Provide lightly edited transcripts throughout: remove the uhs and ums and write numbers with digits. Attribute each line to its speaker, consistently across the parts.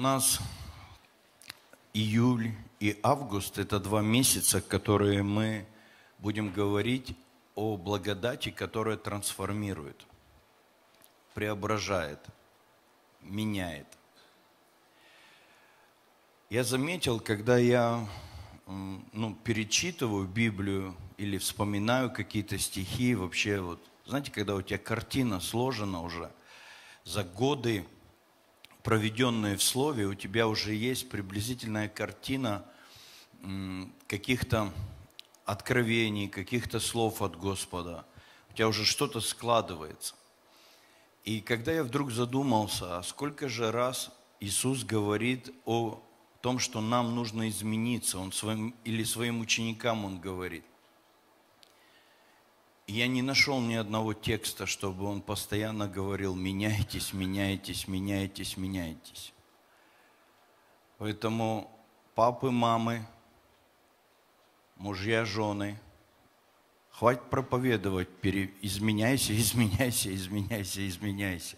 Speaker 1: нас июль и август – это 2 месяца, которые мы будем говорить о благодати, которая трансформирует, преображает, меняет. Я заметил, когда я перечитываю Библию или вспоминаю какие-то стихи, вообще, вот, знаете, когда у тебя картина сложена уже, за годы, проведенные в Слове, у тебя уже есть приблизительная картина каких-то откровений, каких-то слов от Господа. У тебя уже что-то складывается. И когда я вдруг задумался, а сколько же раз Иисус говорит о том, что нам нужно измениться, Он своим ученикам Он говорит. И я не нашел ни одного текста, чтобы Он постоянно говорил: меняйтесь, меняйтесь, меняйтесь, меняйтесь. Поэтому папы, мамы, мужья, жены, хватит проповедовать, изменяйся, изменяйся, изменяйся, изменяйся.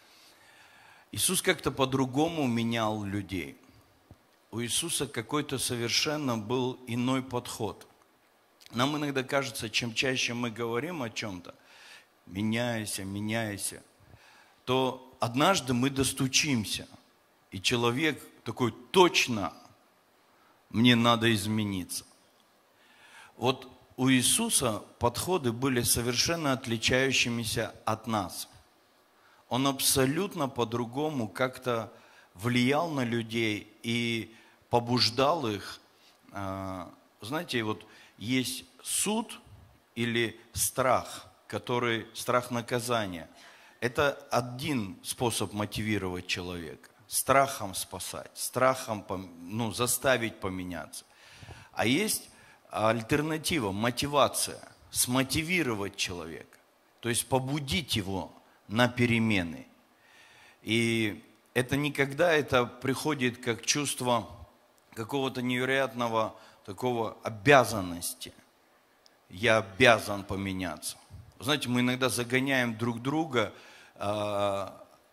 Speaker 1: Иисус как-то по-другому менял людей. У Иисуса какой-то совершенно был иной подход. Нам иногда кажется, чем чаще мы говорим о чем-то, меняйся, меняйся, то однажды мы достучимся, и человек такой: точно, мне надо измениться. Вот у Иисуса подходы были совершенно отличающимися от нас. Он абсолютно по-другому как-то влиял на людей и побуждал их. Знаете, вот есть суд или страх, страх наказания. Это один способ мотивировать человека. Страхом спасать, страхом заставить поменяться. А есть альтернатива, мотивация, смотивировать человека, то есть побудить его на перемены. И это никогда приходит как чувство какого-то невероятного такого обязанности. Я обязан поменяться. Знаете, мы иногда загоняем друг друга в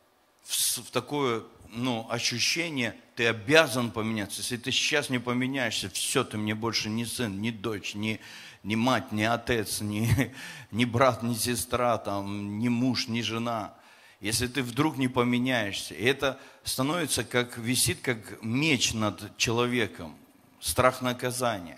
Speaker 1: такое ощущение: ты обязан поменяться. Если ты сейчас не поменяешься, все, ты мне больше не сын, не дочь, не мать, не отец, не брат, не сестра, не муж, не жена. Если ты вдруг не поменяешься, и это становится висит как меч над человеком, страх наказания.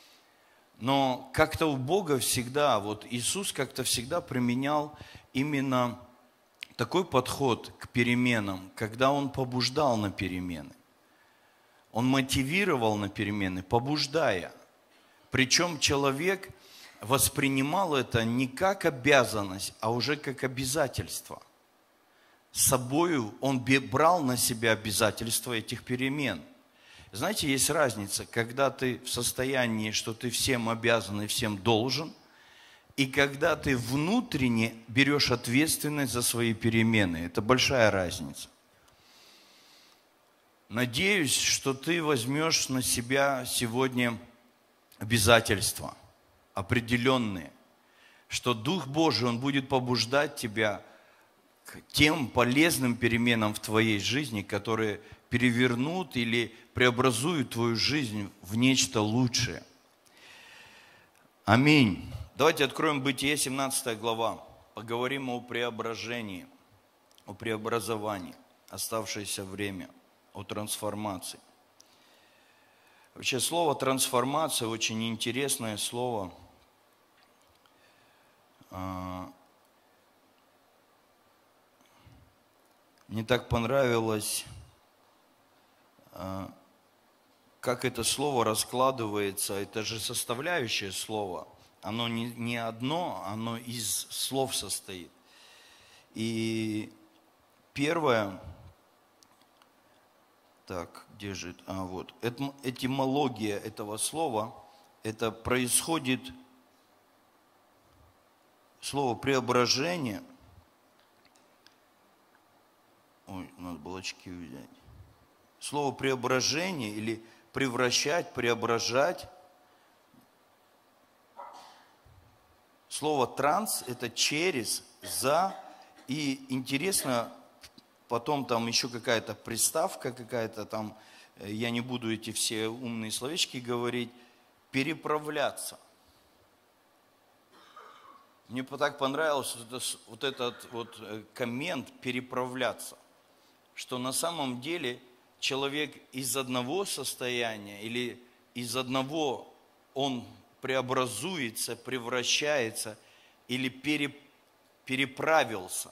Speaker 1: Но как-то у Бога всегда, вот Иисус как-то всегда применял именно такой подход к переменам, когда Он побуждал на перемены. Он мотивировал на перемены, побуждая. Причем человек воспринимал это не как обязанность, а уже как обязательство. С собою он брал на себя обязательства этих перемен. Знаете, есть разница, когда ты в состоянии, что ты всем обязан и всем должен, и когда ты внутренне берешь ответственность за свои перемены. Это большая разница. Надеюсь, что ты возьмешь на себя сегодня обязательства определенные, что Дух Божий, Он будет побуждать тебя к тем полезным переменам в твоей жизни, которые перевернут или преобразуют твою жизнь в нечто лучшее. Аминь. Давайте откроем Бытие, 17 глава. Поговорим о преображении, о преобразовании, оставшееся время, о трансформации. Вообще слово трансформация очень интересное слово. Мне так понравилось, как это слово раскладывается. Это же составляющее слово. Оно не одно, оно из слов состоит. И первое, где же это? Вот. Этимология этого слова, это происходит слово преображение. Ой, надо было очки взять. Слово преображение или превращать, преображать. Слово транс – это через, за. И интересно, потом там еще какая-то приставка какая-то там, я не буду эти все умные словечки говорить, переправляться. Мне так понравился вот этот вот коммент «переправляться», что на самом деле человек из одного состояния или из одного он преобразуется, превращается или переправился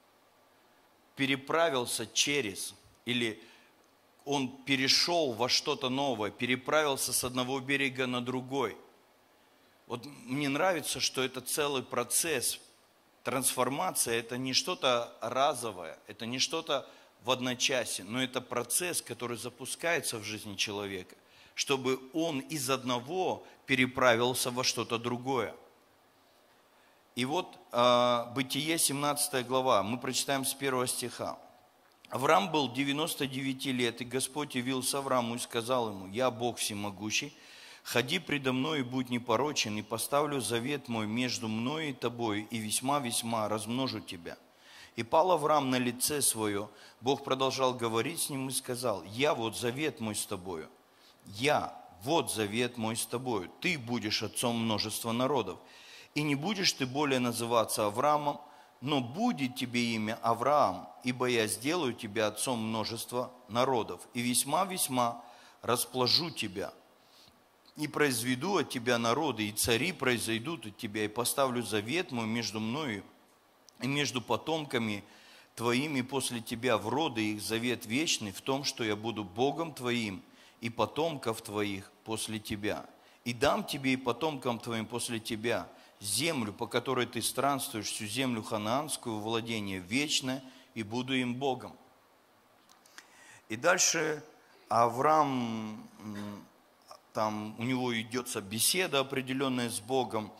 Speaker 1: через, или он перешел во что-то новое, переправился с одного берега на другой. Вот мне нравится, что это целый процесс. Трансформация – это не что-то разовое, это не что-то в одночасье, но это процесс, который запускается в жизни человека, чтобы он из одного переправился во что-то другое. И вот Бытие, 17 глава, мы прочитаем с 1 стиха. Авраам был 99 лет, и Господь явился Аврааму и сказал ему: «Я Бог всемогущий, ходи предо мной и будь непорочен, и поставлю завет мой между мной и тобой, и весьма-весьма размножу тебя». И пал Авраам на лице свое. Бог продолжал говорить с ним и сказал: «Я вот завет мой с тобою, вот завет мой с тобою, ты будешь отцом множества народов, и не будешь ты более называться Авраамом, но будет тебе имя Авраам, ибо я сделаю тебя отцом множества народов, и весьма-весьма распложу тебя, и произведу от тебя народы, и цари произойдут от тебя, и поставлю завет мой между мною и между потомками твоими после тебя в роды их, завет вечный в том, что я буду Богом твоим и потомков твоих после тебя. И дам тебе и потомкам твоим после тебя землю, по которой ты странствуешь, всю землю ханаанскую, владение вечное, и буду им Богом». И дальше Авраам, там у него идется беседа определенная с Богом,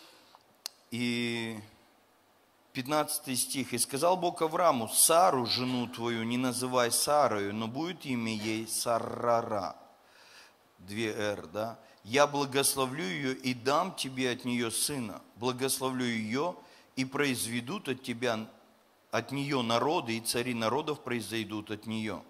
Speaker 1: и 15 стих. «И сказал Бог Аврааму: Сару, жену твою, не называй Сарою, но будет имя ей Саррара». 2 «р», да? «Я благословлю ее и дам тебе от нее сына. Благословлю ее, и произведут от тебя, от нее народы, и цари народов произойдут от нее».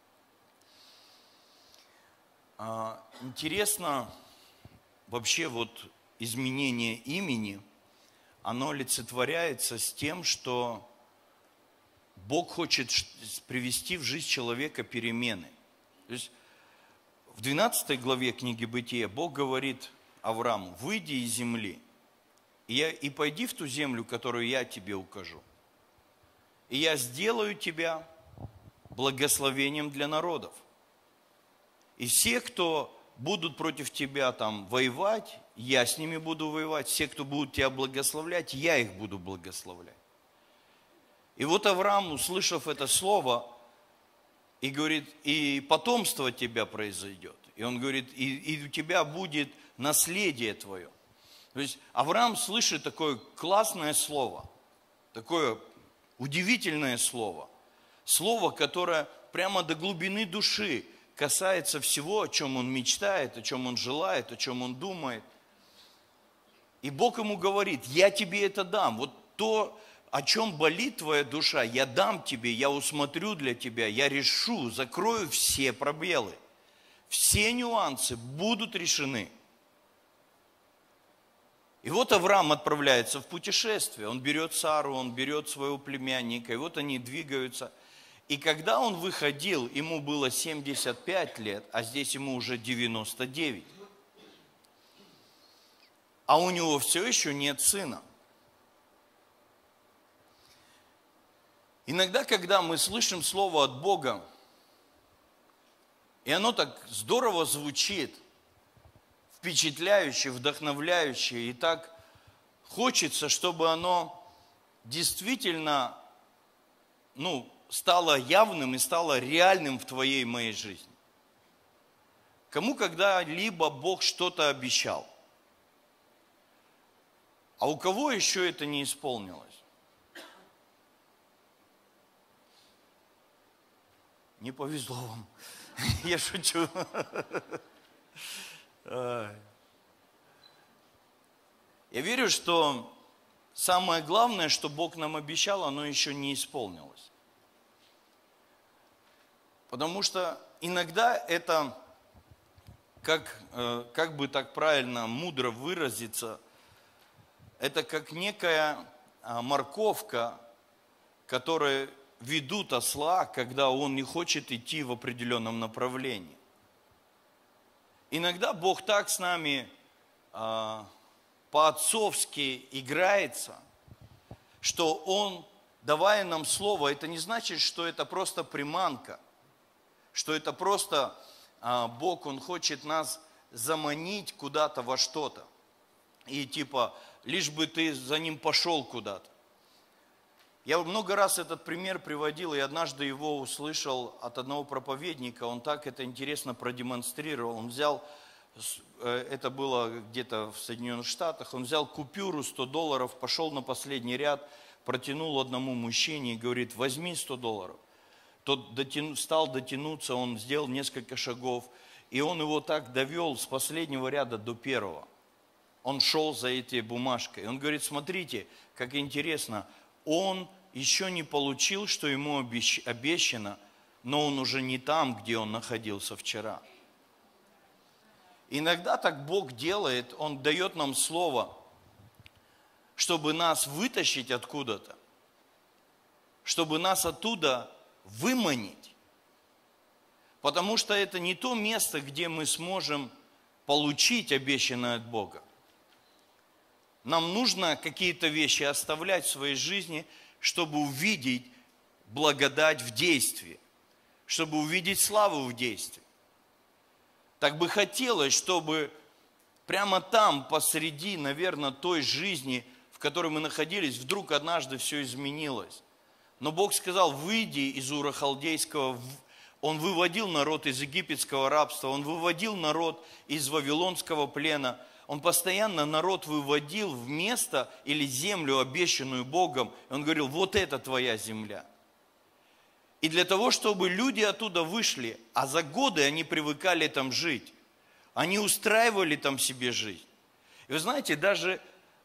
Speaker 1: Интересно, вообще вот изменение имени, оно олицетворяется с тем, что Бог хочет привести в жизнь человека перемены. То есть в 12 главе книги Бытия Бог говорит Аврааму: «Выйди из земли и пойди в ту землю, которую я тебе укажу. И я сделаю тебя благословением для народов. И все, кто будут против тебя там воевать, я с ними буду воевать. Все, кто будут тебя благословлять, я их буду благословлять». И вот Авраам, услышав это слово, и говорит: «И потомство тебя произойдет». И он говорит: и у тебя будет наследие твое». То есть Авраам слышит такое классное слово, такое удивительное слово. Слово, которое прямо до глубины души касается всего, о чем он мечтает, о чем он желает, о чем он думает. И Бог ему говорит: «Я тебе это дам. Вот то, о чем болит твоя душа, я дам тебе, я усмотрю для тебя, я решу, закрою все пробелы. Все нюансы будут решены». И вот Авраам отправляется в путешествие. Он берет Сару, он берет своего племянника, и вот они двигаются. И когда он выходил, ему было 75 лет, а здесь ему уже 99. А у него все еще нет сына. Иногда, когда мы слышим слово от Бога, и оно так здорово звучит, впечатляюще, вдохновляюще, и так хочется, чтобы оно действительно, стало явным и стало реальным в твоей и моей жизни. Кому когда-либо Бог что-то обещал? А у кого еще это не исполнилось? Не повезло вам. Я шучу. Я верю, что самое главное, что Бог нам обещал, оно еще не исполнилось. Потому что иногда это, как бы так правильно, мудро выразиться, это как некая морковка, которая ведут осла, когда он не хочет идти в определенном направлении. Иногда Бог так с нами по-отцовски играется, что Он, давая нам слово, это не значит, что это просто приманка, что это просто Бог, Он хочет нас заманить куда-то во что-то. И типа, лишь бы ты за Ним пошел куда-то. Я много раз этот пример приводил, и однажды его услышал от одного проповедника, он так это интересно продемонстрировал. Он взял, это было где-то в Соединенных Штатах, он взял купюру $100, пошел на последний ряд, протянул одному мужчине и говорит: возьми $100. Тот стал дотянуться, он сделал несколько шагов, и он его так довел с последнего ряда до первого. Он шел за этой бумажкой. Он говорит: смотрите, как интересно, он еще не получил, что ему обещано, но он уже не там, где он находился вчера. Иногда так Бог делает, Он дает нам слово, чтобы нас вытащить откуда-то, чтобы нас оттуда выманить. Потому что это не то место, где мы сможем получить обещанное от Бога. Нам нужно какие-то вещи оставлять в своей жизни, чтобы увидеть благодать в действии, чтобы увидеть славу в действии. Так бы хотелось, чтобы прямо там, посреди, наверное, той жизни, в которой мы находились, вдруг однажды все изменилось. Но Бог сказал: выйди из Ура Халдейского. Он выводил народ из египетского рабства, Он выводил народ из вавилонского плена. Он постоянно народ выводил в место или землю, обещанную Богом. Он говорил: вот это твоя земля. И для того, чтобы люди оттуда вышли, а за годы они привыкали там жить, они устраивали там себе жизнь. И вы знаете, даже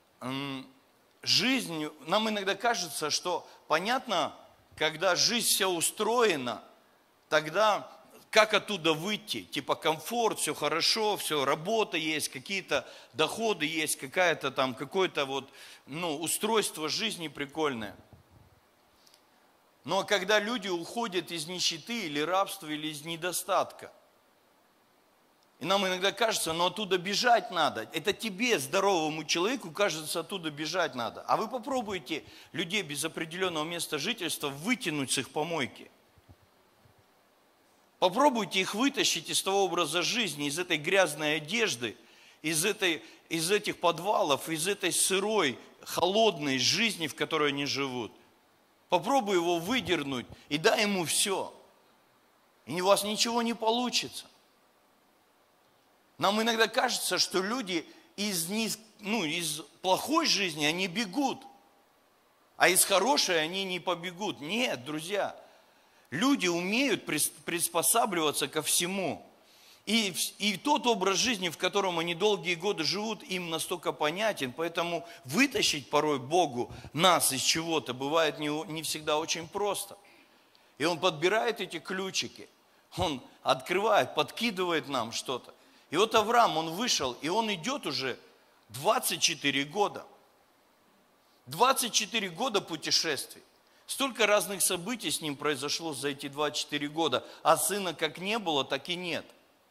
Speaker 1: жизнь, нам иногда кажется, что понятно, когда жизнь вся устроена, тогда как оттуда выйти? Типа комфорт, все хорошо, все, работа есть, какие-то доходы есть, какое-то устройство жизни прикольное. Но когда люди уходят из нищеты или рабства, или из недостатка, и нам иногда кажется, оттуда бежать надо. Это тебе, здоровому человеку, кажется, оттуда бежать надо. А вы попробуйте людей без определенного места жительства вытянуть с их помойки. Попробуйте их вытащить из того образа жизни, из этой грязной одежды, из этих подвалов, из этой сырой, холодной жизни, в которой они живут. Попробуй его выдернуть и дай ему все. И у вас ничего не получится. Нам иногда кажется, что люди из плохой жизни они бегут, а из хорошей они не побегут. Нет, друзья. Люди умеют приспосабливаться ко всему. И тот образ жизни, в котором они долгие годы живут, им настолько понятен. Поэтому вытащить порой Богу нас из чего-то бывает не всегда очень просто. И Он подбирает эти ключики. Он открывает, подкидывает нам что-то. И вот Авраам, он вышел, и он идет уже 24 года. 24 года путешествий. Столько разных событий с ним произошло за эти 24 года, а сына как не было, так и нет.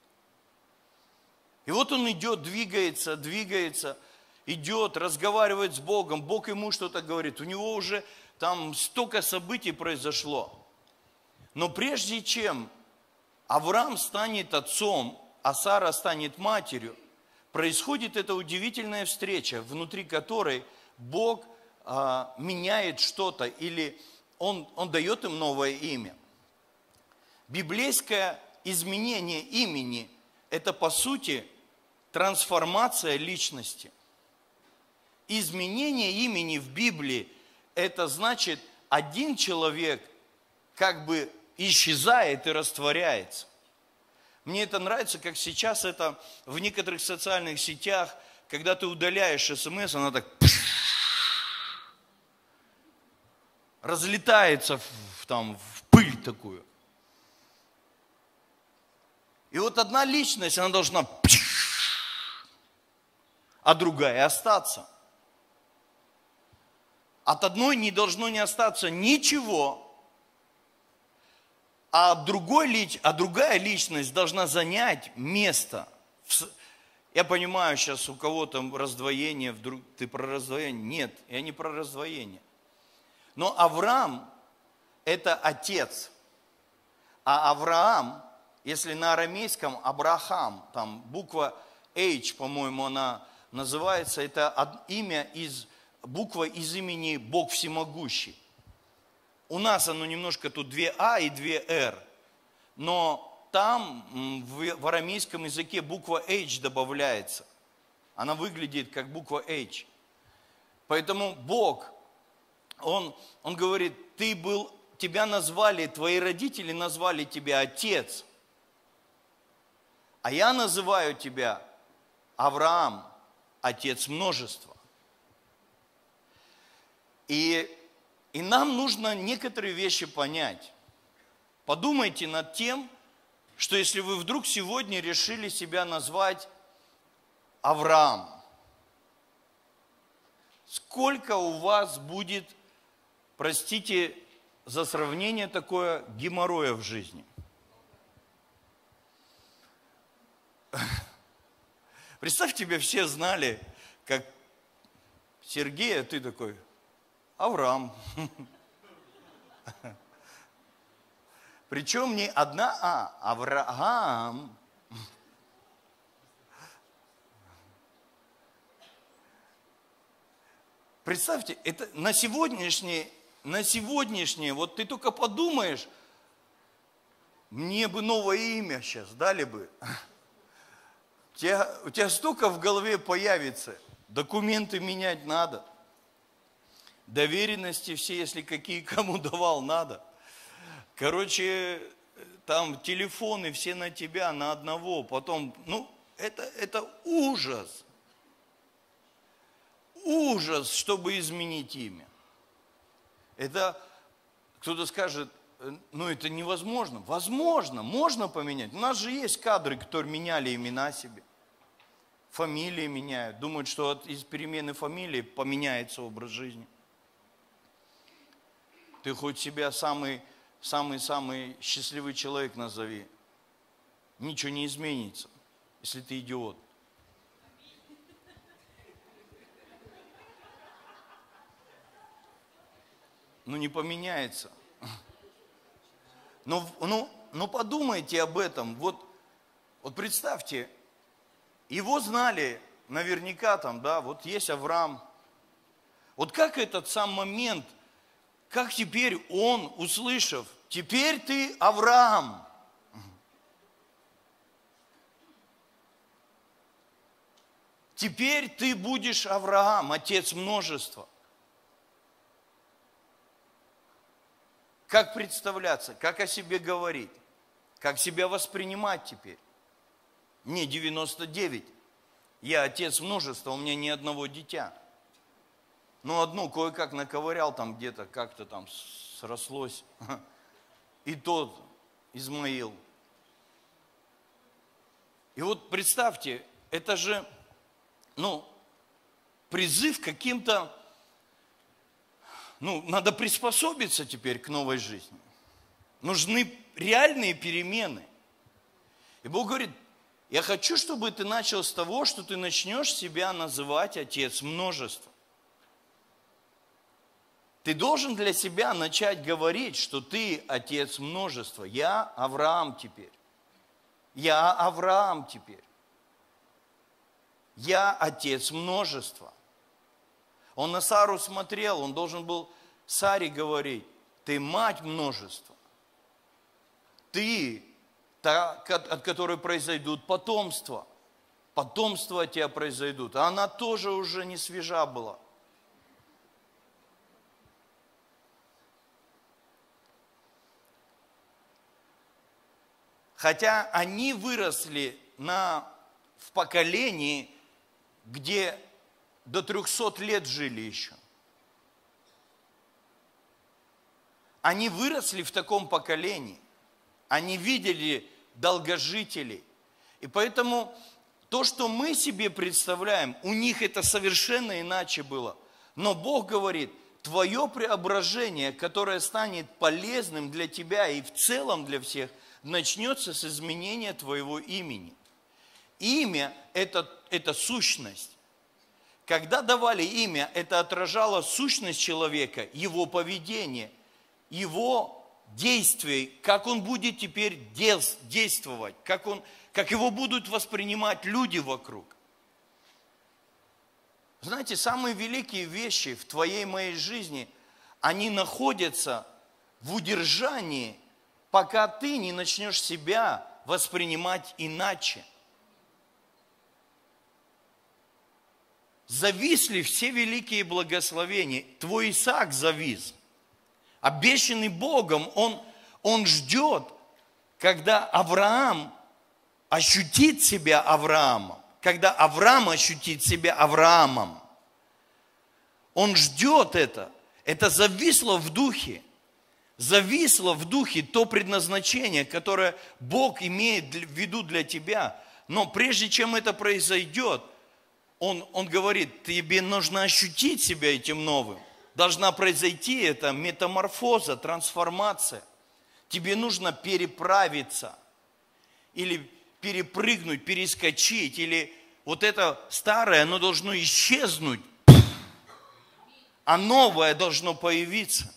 Speaker 1: И вот он идет, двигается, идет, разговаривает с Богом, Бог ему что-то говорит. У него уже там столько событий произошло. Но прежде чем Авраам станет отцом, а Сара станет матерью, происходит эта удивительная встреча, внутри которой Бог меняет что-то, или он дает им новое имя. Библейское изменение имени – это, по сути, трансформация личности. Изменение имени в Библии – это значит, один человек как бы исчезает и растворяется. Мне это нравится, как сейчас это в некоторых социальных сетях, когда ты удаляешь СМС, она так разлетается в пыль такую. И вот одна личность, она должна, а другая остаться. От одной не должно не остаться ничего, а другая личность должна занять место. Я понимаю, сейчас у кого-то раздвоение, вдруг ты про раздвоение. Нет, я не про раздвоение. Но Авраам – это отец. А Авраам, если на арамейском Абрахам, там буква H, по-моему, она называется, это имя буква из имени Бог Всемогущий. У нас оно немножко тут 2 А и 2 Р, но там в арамейском языке буква H добавляется. Она выглядит как буква H. Поэтому Бог, Он говорит, тебя назвали, твои родители назвали тебя отец, а я называю тебя Авраам, отец множества. И нам нужно некоторые вещи понять. Подумайте над тем, что если вы вдруг сегодня решили себя назвать Авраам, сколько у вас будет, простите за сравнение такое, геморроя в жизни? Представь, тебя все знали, как Сергей, а ты такой, Авраам. Причем не одна А, Авраам. Представьте, это на сегодняшнее, вот ты только подумаешь, мне бы новое имя сейчас дали бы. У тебя столько в голове появится, документы менять надо, доверенности все, если какие кому давал, надо. Короче, там телефоны все на тебя, на одного, потом, это ужас. Ужас, чтобы изменить имя. Это, кто-то скажет, это невозможно. Возможно, можно поменять. У нас же есть кадры, которые меняли имена себе. Фамилии меняют. Думают, что из перемены фамилии поменяется образ жизни. Ты хоть себя самый счастливый человек назови. Ничего не изменится, если ты идиот. Не поменяется. Но подумайте об этом. Вот представьте, его знали наверняка вот есть Авраам. Вот как этот сам момент, как теперь он, услышав, теперь ты Авраам. Теперь ты будешь Авраам, отец множества. Как представляться, как о себе говорить, как себя воспринимать теперь? Мне 99, я отец множества, у меня ни одного дитя. Одну кое-как наковырял там где-то, как-то там срослось. И тот Измаил. И вот представьте, это же, призыв к каким-то, надо приспособиться теперь к новой жизни. Нужны реальные перемены. И Бог говорит, я хочу, чтобы ты начал с того, что ты начнешь себя называть отец множества. Ты должен для себя начать говорить, что ты отец множества. Я Авраам теперь. Я Авраам теперь. Я отец множества. Он на Сару смотрел, он должен был Саре говорить, ты мать множества. Ты та, от которой произойдут потомства. Потомства от тебя произойдут. А она тоже уже не свежа была. Хотя они выросли в поколении, где до 300 лет жили еще. Они выросли в таком поколении. Они видели долгожителей. И поэтому то, что мы себе представляем, у них это совершенно иначе было. Но Бог говорит, твое преображение, которое станет полезным для тебя и в целом для всех, начнется с изменения твоего имени. Имя – это сущность. Когда давали имя, это отражало сущность человека, его поведение, его действия, как он будет теперь действовать, как его будут воспринимать люди вокруг. Знаете, самые великие вещи в твоей, моей жизни, они находятся в удержании, пока ты не начнешь себя воспринимать иначе. Зависли все великие благословения. Твой Исаак завис. Обещанный Богом, он ждет, когда Авраам ощутит себя Авраамом. Когда Авраам ощутит себя Авраамом. Он ждет это. Это зависло в духе. Зависло в духе то предназначение, которое Бог имеет в виду для тебя. Но прежде чем это произойдет, Он говорит, тебе нужно ощутить себя этим новым. Должна произойти эта метаморфоза, трансформация. Тебе нужно переправиться. Или перепрыгнуть, перескочить. Или вот это старое, оно должно исчезнуть. А новое должно появиться.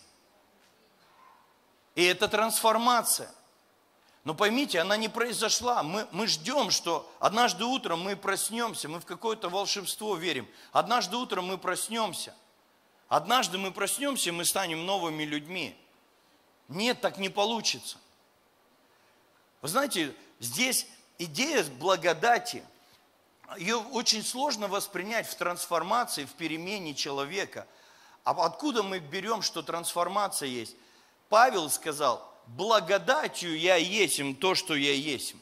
Speaker 1: И это трансформация. Но поймите, она не произошла. Мы ждем, что однажды утром мы проснемся, мы в какое-то волшебство верим. Однажды утром мы проснемся. Однажды мы проснемся, и мы станем новыми людьми. Нет, так не получится. Вы знаете, здесь идея благодати, ее очень сложно воспринять в трансформации, в перемене человека. А откуда мы берем, что трансформация есть? Павел сказал, благодатью я есмь то, что я есмь.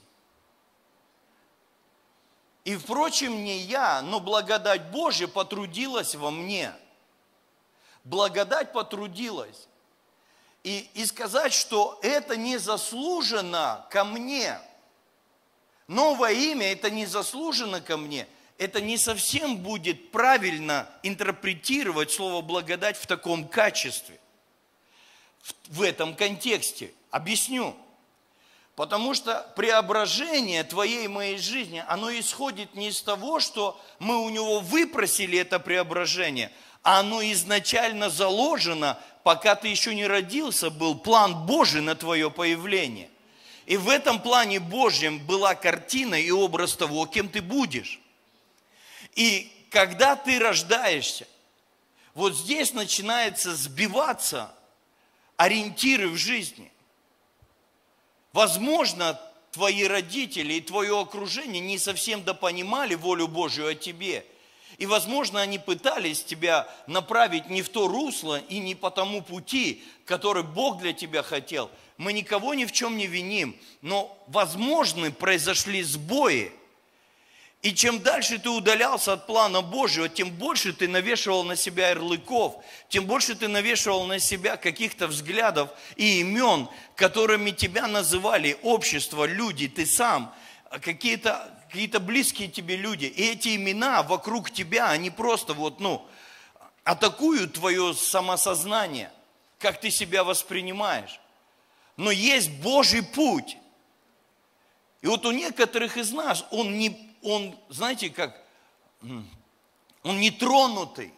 Speaker 1: И, впрочем, не я, но благодать Божья потрудилась во мне. Благодать потрудилась. И сказать, что это не заслужено ко мне. Новое имя, это не заслужено ко мне. Это не совсем будет правильно интерпретировать слово благодать в таком качестве. В этом контексте. Объясню. Потому что преображение твоей и моей жизни, оно исходит не из того, что мы у него выпросили это преображение, а оно изначально заложено, пока ты еще не родился, был план Божий на твое появление. И в этом плане Божьем была картина и образ того, кем ты будешь. И когда ты рождаешься, вот здесь начинается сбиваться ориентиры в жизни. Возможно, твои родители и твое окружение не совсем допонимали волю Божью о тебе. И, возможно, они пытались тебя направить не в то русло и не по тому пути, который Бог для тебя хотел. Мы никого ни в чем не виним, но, возможно, произошли сбои. И чем дальше ты удалялся от плана Божьего, тем больше ты навешивал на себя ярлыков, тем больше ты навешивал на себя каких-то взглядов и имен, которыми тебя называли общество, люди, ты сам, какие-то близкие тебе люди. И эти имена вокруг тебя, они просто атакуют твое самосознание, как ты себя воспринимаешь. Но есть Божий путь. И вот у некоторых из нас он, знаете, как, он нетронутый.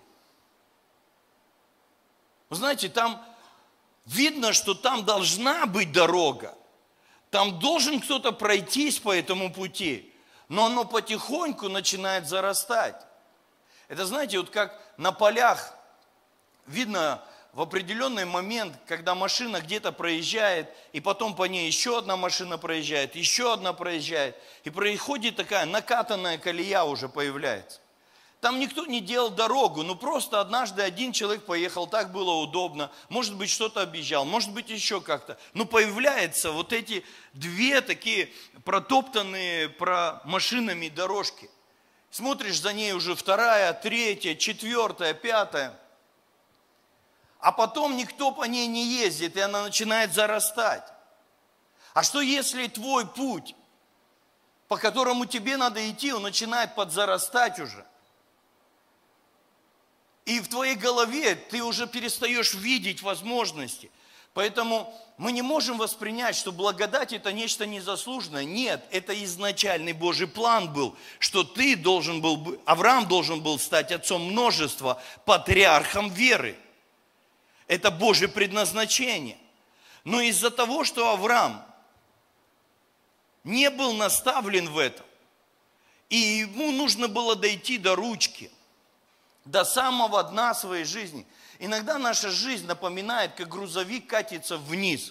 Speaker 1: Вы знаете, там видно, что там должна быть дорога. Там должен кто-то пройтись по этому пути. Но оно потихоньку начинает зарастать. Это, знаете, вот как на полях видно в определенный момент, когда машина где-то проезжает, и потом по ней еще одна машина проезжает, еще одна проезжает, и происходит такая накатанная колея уже появляется. Там никто не делал дорогу, но просто однажды один человек поехал, так было удобно, может быть, что-то объезжал, может быть, еще как-то. Но появляются вот эти две такие протоптанные машинами дорожки. Смотришь за ней уже вторая, третья, четвертая, пятая. А потом никто по ней не ездит, и она начинает зарастать. А что если твой путь, по которому тебе надо идти, он начинает подзарастать уже? И в твоей голове ты уже перестаешь видеть возможности. Поэтому мы не можем воспринять, что благодать это нечто незаслуженное. Нет, это изначальный Божий план был, что ты должен был, Авраам должен был стать отцом множества, патриархом веры. Это Божье предназначение. Но из-за того, что Авраам не был наставлен в этом, и ему нужно было дойти до ручки, до самого дна своей жизни. Иногда наша жизнь напоминает, как грузовик катится вниз.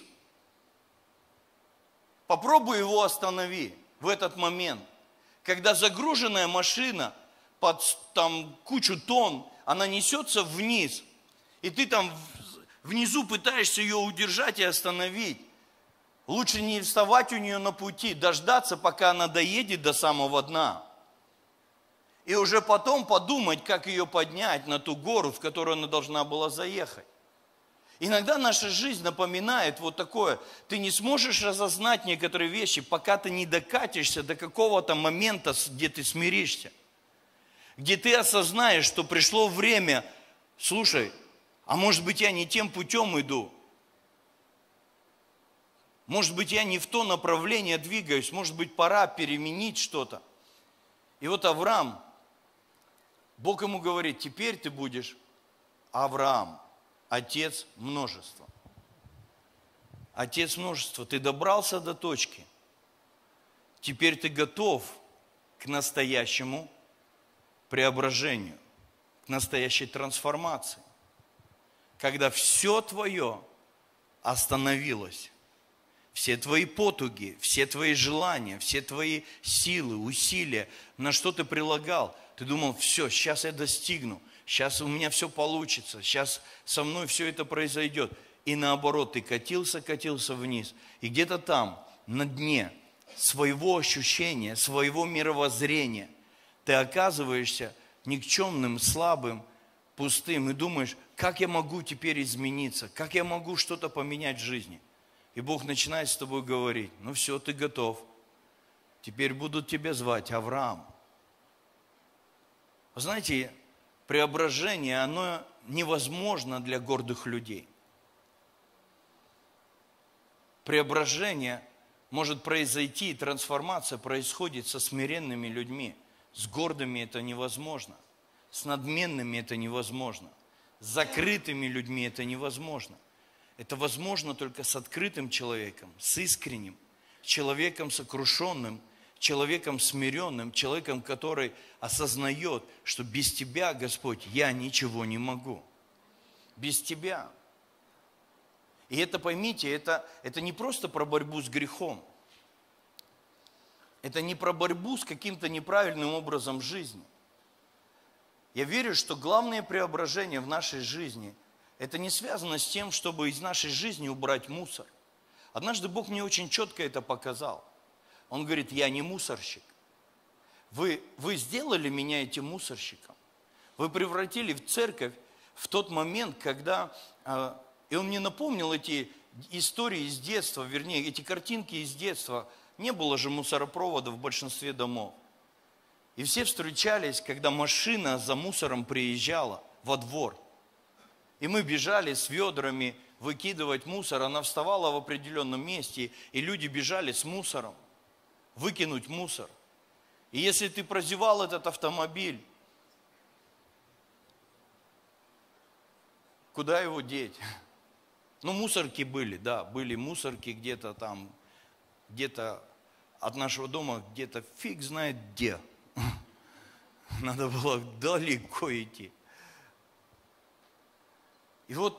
Speaker 1: Попробуй его останови в этот момент, когда загруженная машина под кучу тонн, она несется вниз, и ты там внизу пытаешься ее удержать и остановить. Лучше не вставать у нее на пути, дождаться, пока она доедет до самого дна. И уже потом подумать, как ее поднять на ту гору, в которую она должна была заехать. Иногда наша жизнь напоминает вот такое. Ты не сможешь разознать некоторые вещи, пока ты не докатишься до какого-то момента, где ты смиришься. Где ты осознаешь, что пришло время, слушай, а может быть я не тем путем иду. Может быть я не в то направление двигаюсь, может быть пора переменить что-то. И вот Авраам, Бог ему говорит, теперь ты будешь Авраам, отец множества. Отец множества, ты добрался до точки. Теперь ты готов к настоящему преображению, к настоящей трансформации. Когда все твое остановилось, все твои потуги, все твои желания, все твои силы, усилия, на что ты прилагал, ты думал, все, сейчас я достигну, сейчас у меня все получится, сейчас со мной все это произойдет. И наоборот, ты катился вниз. И где-то там, на дне своего ощущения, своего мировоззрения, ты оказываешься никчемным, слабым, пустым. И думаешь, как я могу теперь измениться, как я могу что-то поменять в жизни. И Бог начинает с тобой говорить, ну все, ты готов. Теперь будут тебя звать Авраам. Вы знаете, преображение, оно невозможно для гордых людей. Преображение может произойти, трансформация происходит со смиренными людьми. С гордыми это невозможно. С надменными это невозможно. С закрытыми людьми это невозможно. Это возможно только с открытым человеком, с искренним, человеком сокрушенным, человеком смиренным, человеком, который осознает, что без Тебя, Господь, я ничего не могу. Без Тебя. И это, поймите, это не просто про борьбу с грехом. Это не про борьбу с каким-то неправильным образом жизни. Я верю, что главное преображение в нашей жизни – это не связано с тем, чтобы из нашей жизни убрать мусор. Однажды Бог мне очень четко это показал. Он говорит, я не мусорщик. Вы сделали меня этим мусорщиком. Вы превратили в церковь в тот момент, когда... И он мне напомнил эти истории из детства, вернее, эти картинки из детства. Не было же мусоропровода в большинстве домов. И все встречались, когда машина за мусором приезжала во двор. И мы бежали с ведрами выкидывать мусор. Она вставала в определенном месте, и люди бежали с мусором. Выкинуть мусор. И если ты прозевал этот автомобиль, куда его деть? Ну, мусорки были, да, были мусорки где-то там, где-то от нашего дома, где-то фиг знает где. Надо было далеко идти. И вот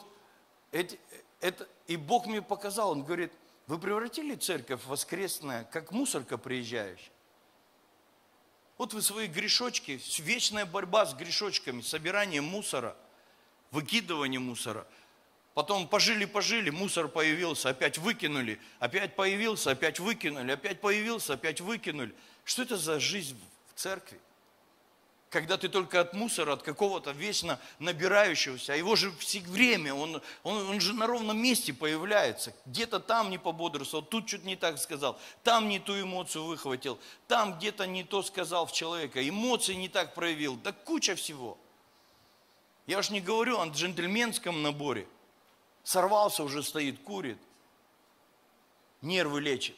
Speaker 1: и Бог мне показал, Он говорит, вы превратили церковь воскресная, как мусорка приезжающая. Вот вы свои грешочки, вечная борьба с грешочками, собирание мусора, выкидывание мусора. Потом пожили, мусор появился, опять выкинули, опять появился, опять выкинули, опять появился, опять выкинули. Что это за жизнь в церкви? Когда ты только от мусора, от какого-то вечно набирающегося, а его же все время, он же на ровном месте появляется. Где-то там не пободрствовал, тут что-то не так сказал, там не ту эмоцию выхватил, там где-то не то сказал в человека, эмоции не так проявил, да куча всего. Я уж не говорю о джентльменском наборе. Сорвался, уже стоит, курит, нервы лечит.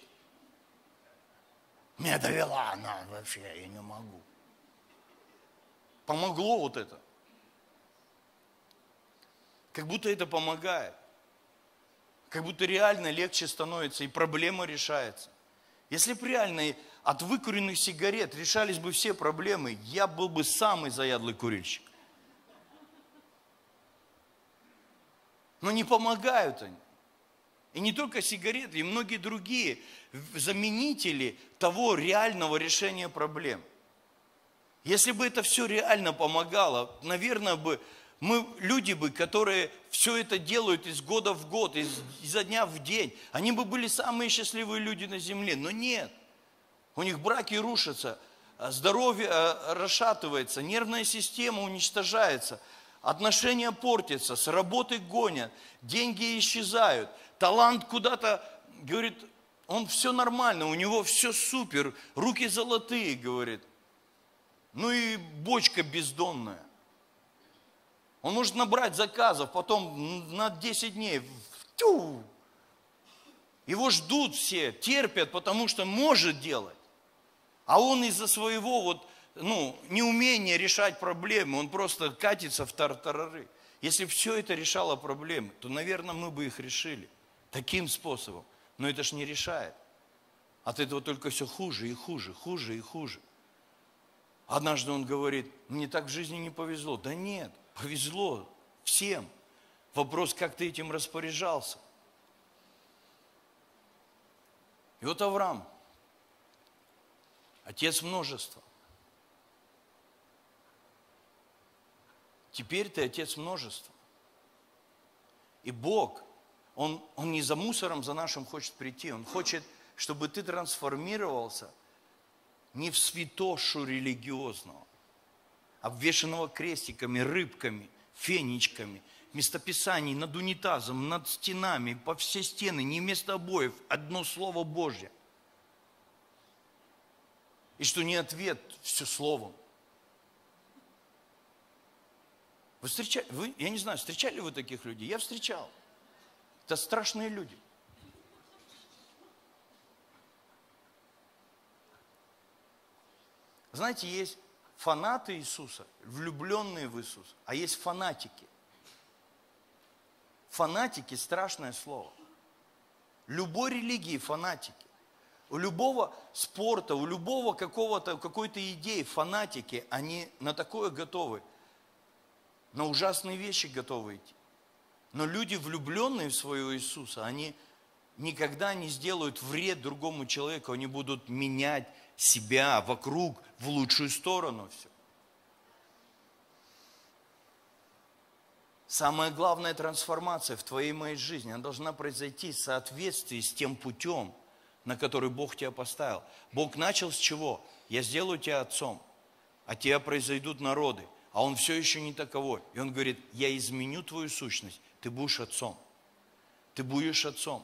Speaker 1: Меня довела она вообще, я не могу. Помогло вот это. Как будто это помогает. Как будто реально легче становится и проблема решается. Если бы реально от выкуренных сигарет решались бы все проблемы, я был бы самый заядлый курильщик. Но не помогают они. И не только сигареты, и многие другие заменители того реального решения проблем. Если бы это все реально помогало, наверное, мы люди бы, которые все это делают из года в год, изо дня в день, они бы были самые счастливые люди на земле. Но нет. У них браки рушатся, здоровье расшатывается, нервная система уничтожается, отношения портятся, с работы гонят, деньги исчезают, талант куда-то, говорит, он все нормально, у него все супер, руки золотые, говорит. Ну и бочка бездонная. Он может набрать заказов, потом на 10 дней. Его ждут все, терпят, потому что может делать. А он из-за своего неумения решать проблемы, он просто катится в тартарары. Если все это решало проблемы, то, наверное, мы бы их решили таким способом. Но это ж не решает. От этого только все хуже и хуже, хуже и хуже. Однажды он говорит, мне так в жизни не повезло. Да нет, повезло всем. Вопрос, как ты этим распоряжался. И вот Авраам, отец множества. Теперь ты отец множества. И Бог, Он не за мусором за нашим хочет прийти. Он хочет, чтобы ты трансформировался не в святошу религиозного, обвешанного крестиками, рыбками, фенечками, местописаний над унитазом, над стенами, по все стены, не вместо обоев, одно слово Божье. И что не ответ, все словом. Я не знаю, встречали вы таких людей? Я встречал. Это страшные люди. Знаете, есть фанаты Иисуса, влюбленные в Иисуса, а есть фанатики. Фанатики – страшное слово. Любой религии фанатики. У любого спорта, у любого какой-то идеи фанатики, они на такое готовы. На ужасные вещи готовы идти. Но люди, влюбленные в своего Иисуса, они никогда не сделают вред другому человеку, они будут менять себя вокруг в лучшую сторону все. Самая главная трансформация в твоей и моей жизни, она должна произойти в соответствии с тем путем, на который Бог тебя поставил. Бог начал с чего? Я сделаю тебя отцом, от тебя произойдут народы, а он все еще не таковой. И он говорит, я изменю твою сущность, ты будешь отцом. Ты будешь отцом.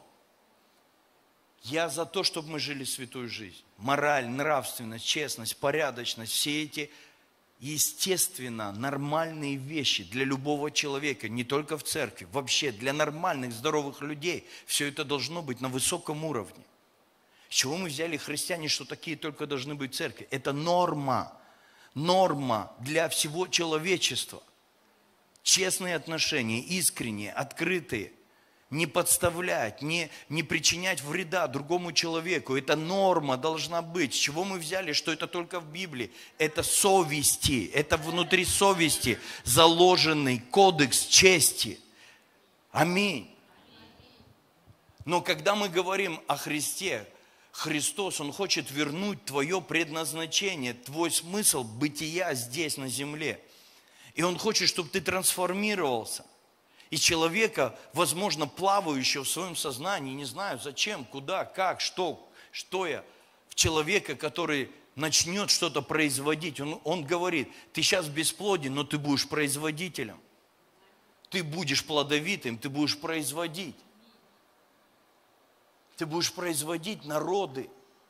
Speaker 1: Я за то, чтобы мы жили святую жизнь. Мораль, нравственность, честность, порядочность, все эти естественно нормальные вещи для любого человека, не только в церкви, вообще для нормальных, здоровых людей. Все это должно быть на высоком уровне. С чего мы взяли, христиане, что такие только должны быть в церкви? Это норма. Норма для всего человечества. Честные отношения, искренние, открытые. Не подставлять, не причинять вреда другому человеку. Это норма должна быть. С чего мы взяли, что это только в Библии? Это совести, это внутри совести заложенный кодекс чести. Аминь. Но когда мы говорим о Христе, Христос, Он хочет вернуть твое предназначение, твой смысл бытия здесь на земле. И Он хочет, чтобы ты трансформировался. И человека, возможно, плавающего в своем сознании, не знаю зачем, куда, как, что я, в человека, который начнет что-то производить. Он говорит, ты сейчас бесплоден, но ты будешь производителем. Ты будешь плодовитым, ты будешь производить. Ты будешь производить народы.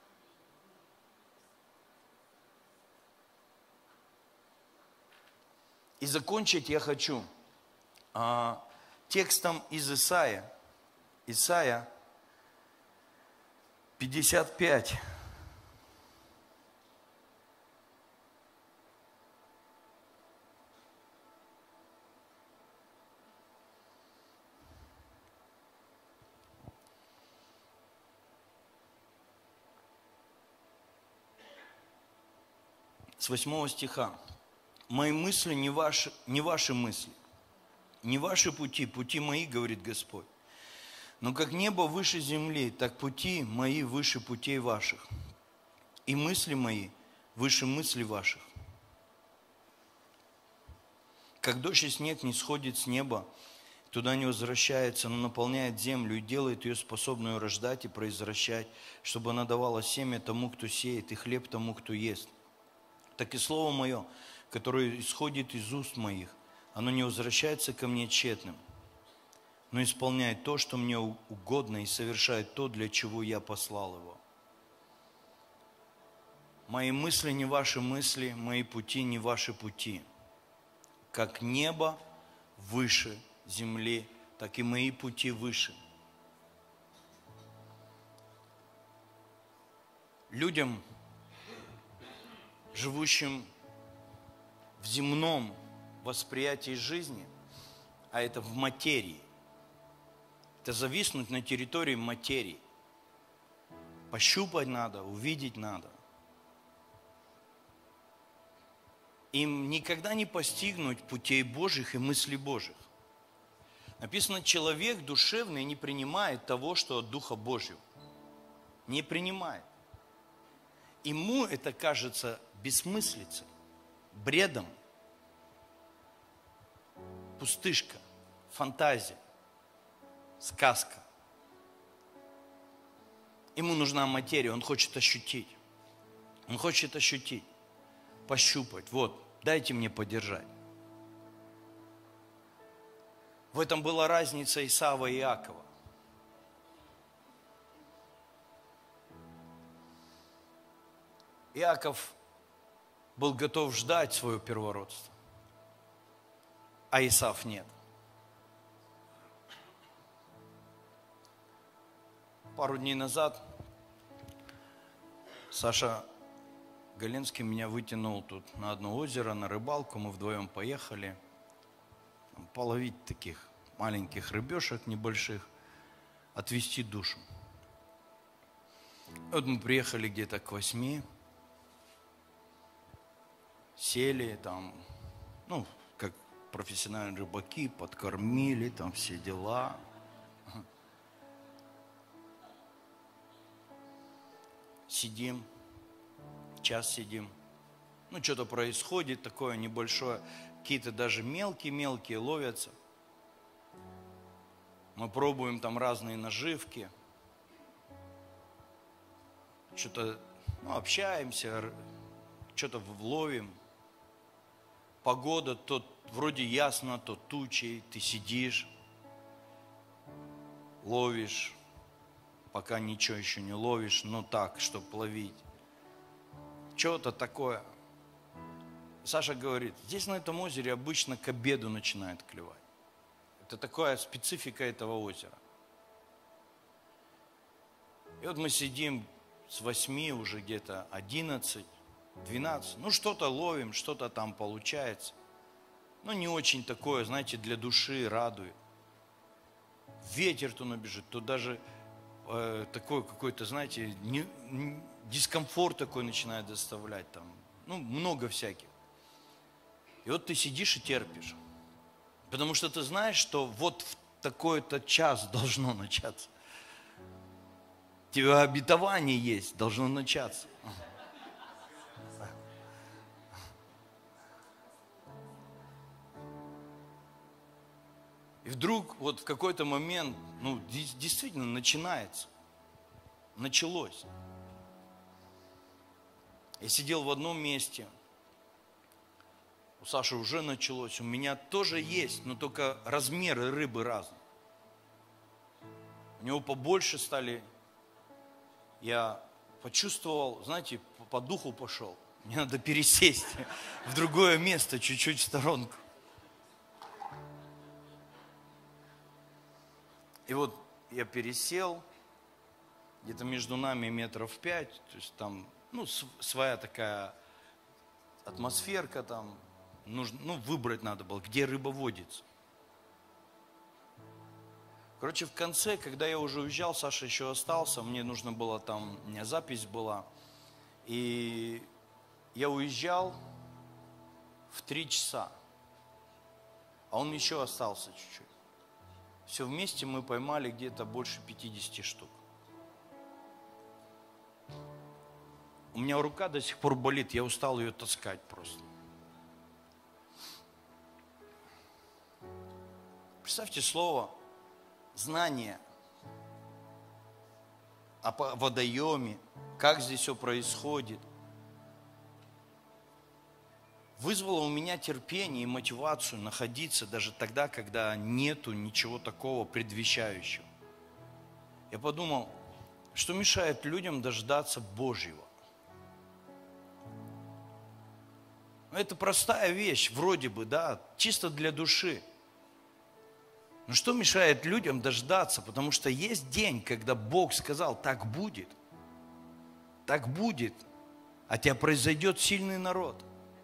Speaker 1: И закончить я хочу текстом из Исаия. Исаия 55. С 8 стиха. «Мои мысли не ваши мысли, не ваши пути, пути мои, говорит Господь. Но как небо выше земли, так пути мои выше путей ваших, и мысли мои выше мыслей ваших. Как дождь и снег не сходит с неба, туда не возвращается, но наполняет землю и делает ее способную рождать и произвращать, чтобы она давала семя тому, кто сеет, и хлеб тому, кто ест. Так и слово мое, которое исходит из уст моих, оно не возвращается ко мне тщетным, но исполняет то, что мне угодно, и совершает то, для чего я послал его. Мои мысли не ваши мысли, мои пути не ваши пути. Как небо выше земли, так и мои пути выше». Людям, живущим в земном восприятии жизни, а это в материи, это зависнуть на территории материи. Пощупать надо, увидеть надо. Им никогда не постигнуть путей Божьих и мыслей Божьих. Написано, человек душевный не принимает того, что от Духа Божьего. Не принимает. Ему это кажется бессмыслицей, бредом, пустышка, фантазия, сказка. Ему нужна материя, он хочет ощутить. Он хочет ощутить, пощупать. Вот, дайте мне подержать. В этом была разница Исава и Иакова. Иаков был готов ждать свое первородство, а Исав нет. Пару дней назад Саша Галенский меня вытянул тут на одно озеро, на рыбалку. Мы вдвоем поехали половить таких маленьких рыбешек небольших, отвести душу. Вот мы приехали где-то к 8, сели там, ну, как профессиональные рыбаки, подкормили, там все дела. Сидим, час сидим. Ну, что-то происходит такое небольшое. Какие-то даже мелкие ловятся. Мы пробуем там разные наживки. Что-то, общаемся, что-то ловим. Погода то вроде ясно, то тучей. Ты сидишь, ловишь. Пока ничего еще не ловишь, но так, чтобы ловить. Что-то такое. Саша говорит, здесь на этом озере обычно к обеду начинает клевать. Это такая специфика этого озера. И вот мы сидим с 8 уже где-то 11, 12. Ну, что-то ловим, что-то там получается. Но не очень такое, знаете, для души радует. Ветер то набежит, то даже такой какой-то, знаете, дискомфорт такой начинает доставлять там. Ну, много всяких. И вот ты сидишь и терпишь. Потому что ты знаешь, что вот в такой-то час должно начаться. У тебя обетование есть, должно начаться. И вдруг вот в какой-то момент, ну, действительно начинается. Началось. Я сидел в одном месте. У Саши уже началось. У меня тоже есть, но только размеры рыбы разные. У него побольше стали. Я почувствовал, знаете, по духу пошел. Мне надо пересесть в другое место, чуть-чуть в сторонку. И вот я пересел, где-то между нами 5 метров, то есть там, своя такая атмосферка там, нужно, выбрать надо было, где рыба водится. Короче, в конце, когда я уже уезжал, Саша еще остался, мне нужно было там, у меня запись была, и я уезжал в 3 часа, а он еще остался чуть-чуть. Все вместе мы поймали где-то больше 50 штук. У меня рука до сих пор болит, я устал ее таскать просто. Представьте слово знание о водоеме, как здесь все происходит, вызвало у меня терпение и мотивацию находиться даже тогда, когда нету ничего такого предвещающего. Я подумал, что мешает людям дождаться Божьего. Это простая вещь, вроде бы, да, чисто для души. Но что мешает людям дождаться? Потому что есть день, когда Бог сказал, так будет, а тебя произойдет сильный народ.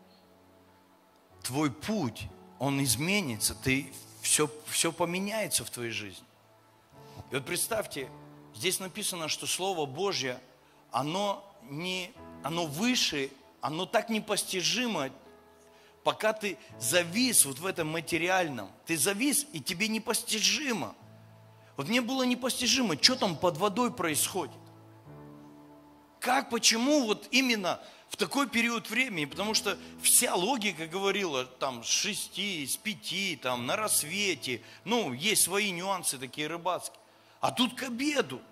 Speaker 1: Твой путь, он изменится, все поменяется в твоей жизни. И вот представьте, здесь написано, что Слово Божье, оно выше, оно так непостижимо, пока ты завис вот в этом материальном. Ты завис, и тебе непостижимо. Вот мне было непостижимо, что там под водой происходит. Почему вот именно в такой период времени? Потому что вся логика говорила, там, с 6, с 5, там, на рассвете. Есть свои нюансы такие рыбацкие. А тут к обеду.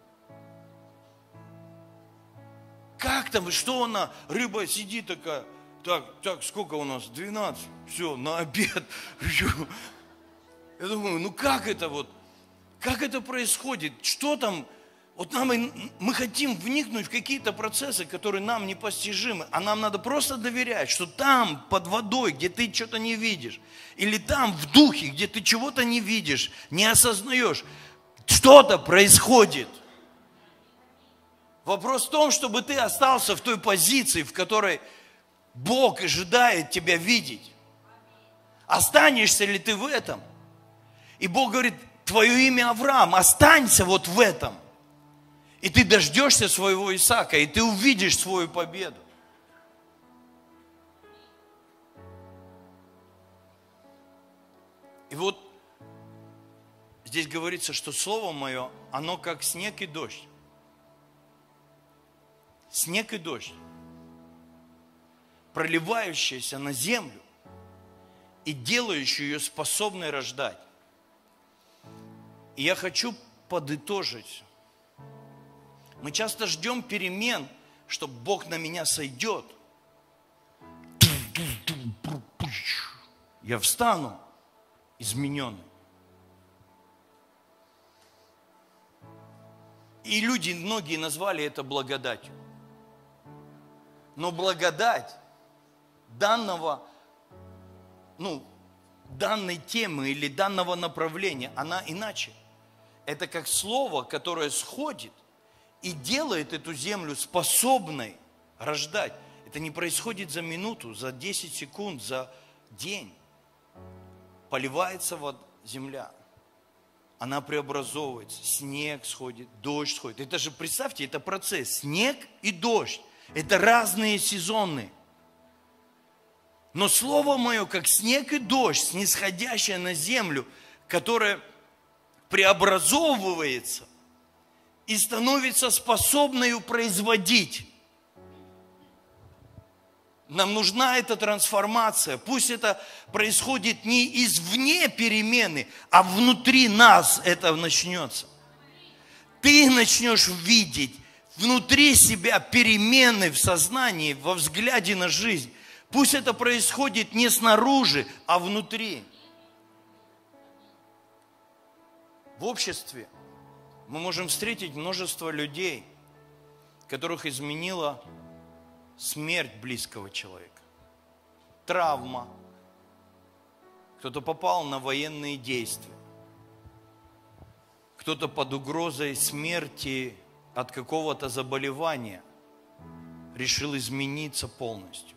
Speaker 1: Как там, что она, рыба сидит такая, так, сколько у нас? 12. Все, на обед. Я думаю, как это происходит? Что там? Вот мы хотим вникнуть в какие-то процессы, которые нам непостижимы, а нам надо просто доверять, что там, под водой, где ты что-то не видишь, или там, в духе, где ты чего-то не видишь, не осознаешь, что-то происходит. Вопрос в том, чтобы ты остался в той позиции, в которой Бог ожидает тебя видеть. Останешься ли ты в этом? И Бог говорит, твое имя Авраам, останься вот в этом. И ты дождешься своего Исаака, и ты увидишь свою победу. И вот здесь говорится, что Слово Мое, оно как снег и дождь. Снег и дождь, проливающаяся на землю и делающую ее способной рождать. И я хочу подытожить. Мы часто ждем перемен, что Бог на меня сойдет. Я встану измененный. И люди, многие назвали это благодатью. Но благодать данной темы или данного направления, она иначе. Это как слово, которое сходит и делает эту землю способной рождать. Это не происходит за минуту, за 10 секунд, за день. Поливается земля. Она преобразовывается. Снег сходит, дождь сходит. Это же, представьте, это процесс. Снег и дождь. Это разные сезоны. Но Слово Мое, как снег и дождь, снисходящее на землю, которое преобразовывается и становится способной производить. Нам нужна эта трансформация. Пусть это происходит не извне перемены, а внутри нас это начнется. Ты начнешь видеть внутри себя перемены в сознании, во взгляде на жизнь. Пусть это происходит не снаружи, а внутри. В обществе мы можем встретить множество людей, которых изменила смерть близкого человека, травма. Кто-то попал на военные действия, кто-то под угрозой смерти от какого-то заболевания решил измениться полностью.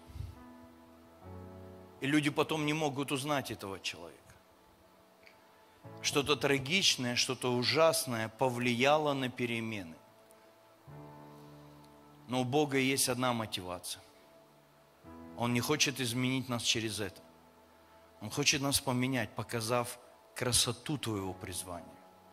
Speaker 1: И люди потом не могут узнать этого человека. Что-то трагичное, что-то ужасное повлияло на перемены. Но у Бога есть одна мотивация. Он не хочет изменить нас через это. Он хочет нас поменять, показав красоту твоего призвания.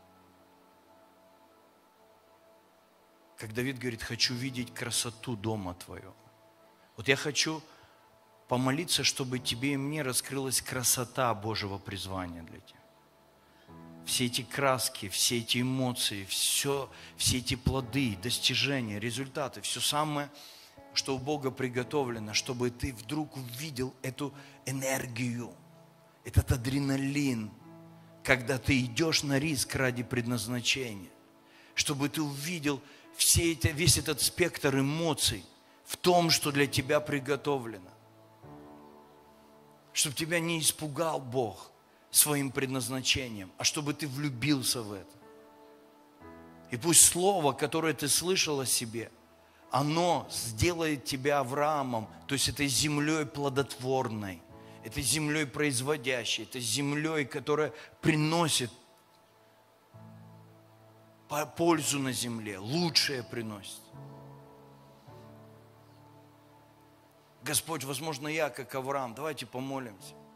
Speaker 1: Как Давид говорит, хочу видеть красоту дома твоего. Вот я хочу помолиться, чтобы тебе и мне раскрылась красота Божьего призвания для тебя. Все эти краски, все эти эмоции, все эти плоды, достижения, результаты, все самое, что у Бога приготовлено, чтобы ты вдруг увидел эту энергию, этот адреналин, когда ты идешь на риск ради предназначения, чтобы ты увидел весь этот спектр эмоций в том, что для тебя приготовлено. Чтобы тебя не испугал Бог своим предназначением, а чтобы ты влюбился в это. И пусть слово, которое ты слышал о себе, оно сделает тебя Авраамом, то есть этой землей плодотворной, этой землей производящей, этой землей, которая приносит пользу на земле, лучшее приносит. Господь, возможно, я как Авраам, давайте помолимся.